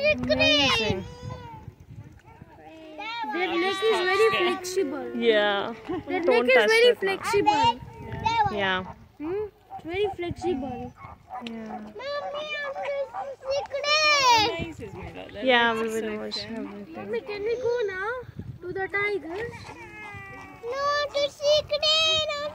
Amazing. Their neck is very flexible. Yeah. Their Don't neck is touch very it. flexible. Yeah. It's very flexible. Yeah. Nice is Mira. Yeah, we will watch everything. Mommy, can we go now to the tiger? No, to secret.